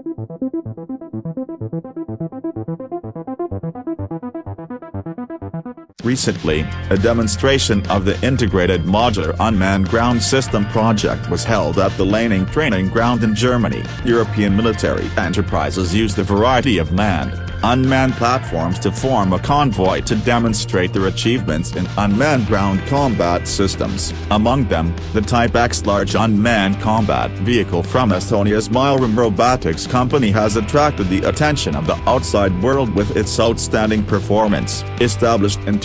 Recently, a demonstration of the Integrated Modular Unmanned Ground System project was held at the Lanning Training Ground in Germany. European military enterprises used a variety of manned, unmanned platforms to form a convoy to demonstrate their achievements in unmanned ground combat systems. Among them, the Type X large unmanned combat vehicle from Estonia's Robotics company has attracted the attention of the outside world with its outstanding performance. Established in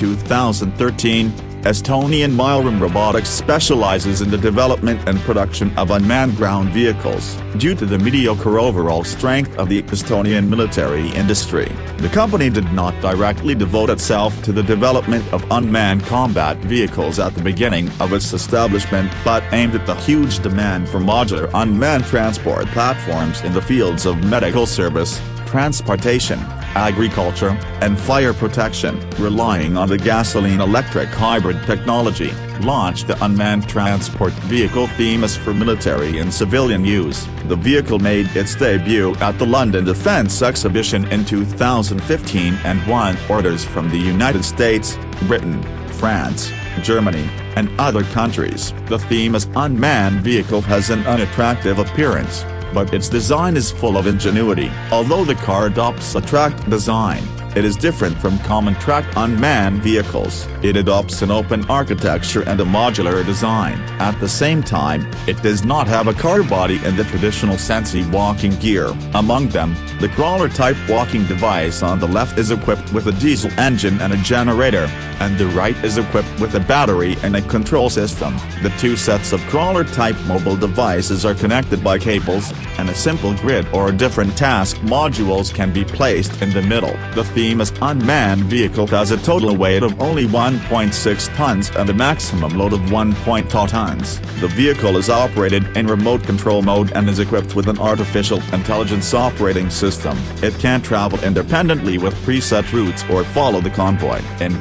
2013, Estonian Robotics specializes in the development and production of unmanned ground vehicles. Due to the mediocre overall strength of the Estonian military industry, the company did not directly devote itself to the development of unmanned combat vehicles at the beginning of its establishment, but aimed at the huge demand for modular unmanned transport platforms in the fields of medical service, transportation, agriculture, and fire protection. Relying on the gasoline-electric hybrid technology, launched the unmanned transport vehicle Themis for military and civilian use. The vehicle made its debut at the London Defence Exhibition in 2015 and won orders from the United States, Britain, France, Germany, and other countries. The Themis unmanned vehicle has an unattractive appearance, but its design is full of ingenuity. Although the car adopts a tracked design, it is different from common tracked unmanned vehicles. It adopts an open architecture and a modular design. At the same time, it does not have a car body in the traditional sense walking gear. Among them, the crawler-type walking device on the left is equipped with a diesel engine and a generator, and the right is equipped with a battery and a control system. The two sets of crawler-type mobile devices are connected by cables, and a simple grid or different task modules can be placed in the middle. The Themis unmanned vehicle has a total weight of only 1.6 tons and a maximum load of 1.2 tons. The vehicle is operated in remote control mode and is equipped with an artificial intelligence operating system. It can travel independently with preset routes or follow the convoy. In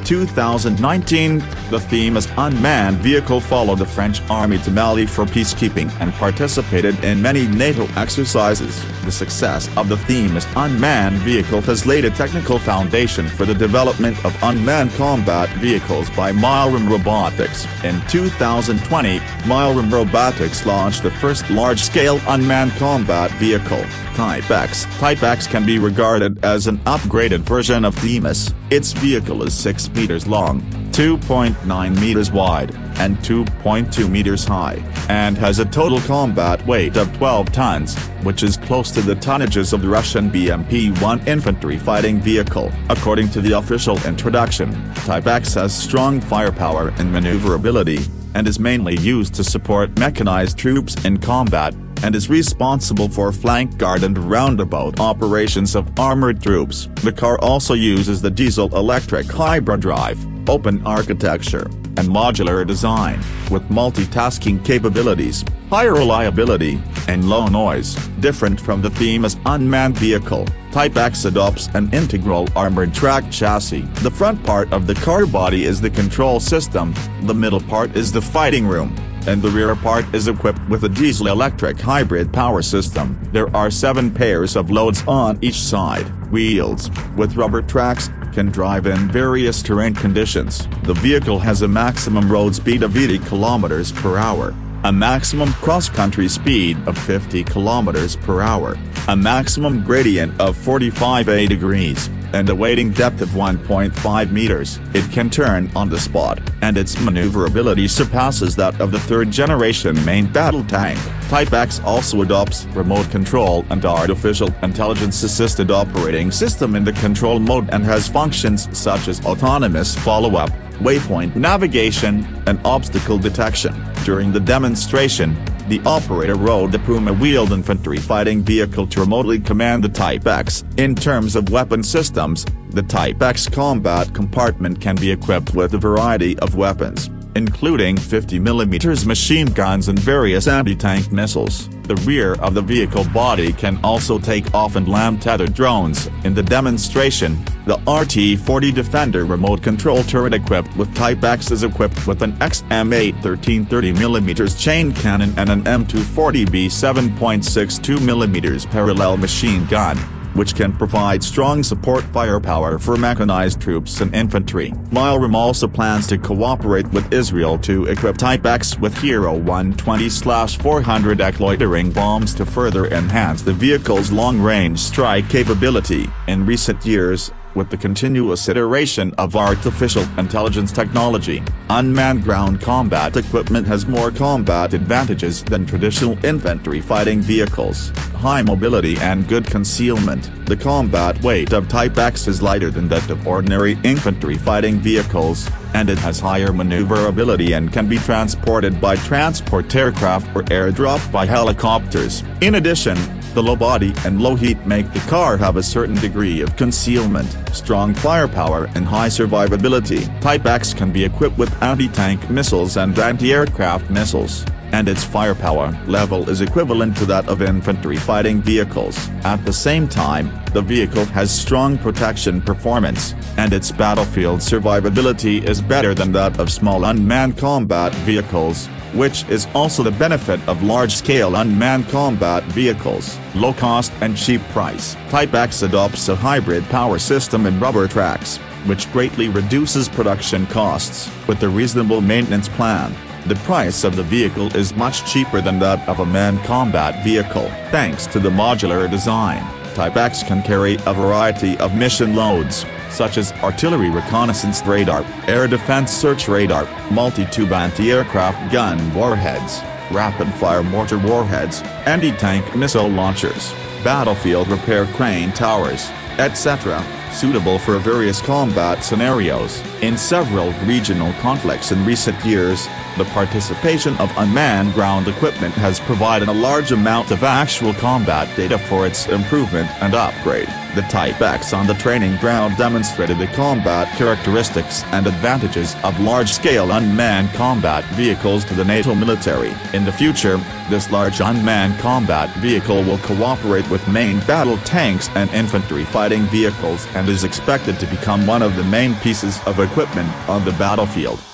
2019, the Themis unmanned vehicle followed the French army to Mali for peacekeeping and participated in many NATO exercises. The success of the Themis unmanned vehicle has laid a technical foundation for the development of unmanned combat vehicles by Robotics. In 2020, Robotics launched the first large-scale unmanned combat vehicle, Type X. Type X can be regarded as an upgraded version of Themis. Its vehicle is 6 meters long, 2.9 meters wide, and 2.2 meters high, and has a total combat weight of 12 tons, which is close to the tonnages of the Russian BMP-1 infantry fighting vehicle. According to the official introduction, Type X has strong firepower and maneuverability, and is mainly used to support mechanized troops in combat, and is responsible for flank guard and roundabout operations of armored troops. The car also uses the diesel-electric hybrid drive, open architecture, and modular design, with multitasking capabilities, high reliability, and low noise. Different from the Themis unmanned vehicle, Type X adopts an integral armored track chassis. The front part of the car body is the control system, the middle part is the fighting room, and the rear part is equipped with a diesel-electric hybrid power system. There are 7 pairs of loads on each side. Wheels, with rubber tracks, can drive in various terrain conditions. The vehicle has a maximum road speed of 80 km per hour, a maximum cross-country speed of 50 km per hour, a maximum gradient of 45 degrees, and a wading depth of 1.5 meters. It can turn on the spot, and its maneuverability surpasses that of the third-generation main battle tank. Type X also adopts remote control and artificial intelligence-assisted operating system in the control mode and has functions such as autonomous follow-up, waypoint navigation, and obstacle detection. During the demonstration, the operator rode the Puma-wheeled infantry fighting vehicle to remotely command the Type X. In terms of weapon systems, the Type X combat compartment can be equipped with a variety of weapons, including 50mm machine guns and various anti-tank missiles. The rear of the vehicle body can also take off and land tethered drones. In the demonstration, the RT-40 Defender remote control turret equipped with Type X is equipped with an XM8 1330mm chain cannon and an M240B 7.62mm parallel machine gun, which can provide strong support firepower for mechanized troops and infantry. Milrem also plans to cooperate with Israel to equip Type X with Hero 120/400 loitering bombs to further enhance the vehicle's long-range strike capability. In recent years, with the continuous iteration of artificial intelligence technology, unmanned ground combat equipment has more combat advantages than traditional infantry fighting vehicles: high mobility and good concealment. The combat weight of Type X is lighter than that of ordinary infantry fighting vehicles, and it has higher maneuverability and can be transported by transport aircraft or airdropped by helicopters. In addition, the low body and low heat make the car have a certain degree of concealment, strong firepower and high survivability. Type X can be equipped with anti-tank missiles and anti-aircraft missiles, and its firepower level is equivalent to that of infantry fighting vehicles. At the same time, the vehicle has strong protection performance, and its battlefield survivability is better than that of small unmanned combat vehicles, which is also the benefit of large-scale unmanned combat vehicles. Low cost and cheap price. Type X adopts a hybrid power system and rubber tracks, which greatly reduces production costs. With a reasonable maintenance plan, the price of the vehicle is much cheaper than that of a manned combat vehicle. Thanks to the modular design, Type X can carry a variety of mission loads, such as artillery reconnaissance radar, air defense search radar, multi-tube anti-aircraft gun warheads, rapid-fire mortar warheads, anti-tank missile launchers, battlefield repair crane towers, etc., suitable for various combat scenarios. In several regional conflicts in recent years, the participation of unmanned ground equipment has provided a large amount of actual combat data for its improvement and upgrade. The Type X on the training ground demonstrated the combat characteristics and advantages of large-scale unmanned combat vehicles to the NATO military. In the future, this large unmanned combat vehicle will cooperate with main battle tanks and infantry fighting vehicles and is expected to become one of the main pieces of equipment on the battlefield.